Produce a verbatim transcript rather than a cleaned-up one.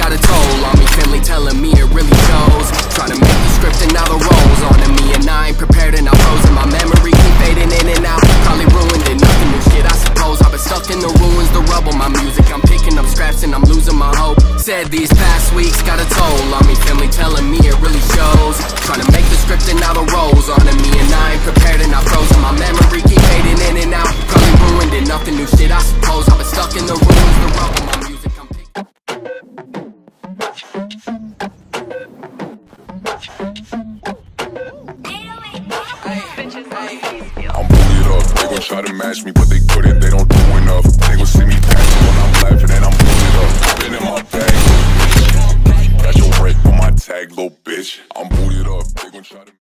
got a toll on me, family telling me it really shows. Trying to make the script and now the roles onto me, and I ain't prepared and I'm frozen. My memory keep fading in and out, probably ruined it. Nothing new shit, I suppose. I've been stuck in the ruins, the rubble. My music, I'm picking up scraps and I'm losing my hope. Said these past weeks got a toll on me, family telling me it really shows. Trying to make the script and now the roles onto me, and I ain't prepared and I'm frozen. My memory keep fading in and out, probably ruined it. Nothing new shit, I suppose. I've been stuck in the ruins, the rubble. My music, I'm picking I'm booted up, they gon' try to match me, but they couldn't, they don't do enough. They gon' see me passing when I'm laughing and I'm booted up. Been in my bag,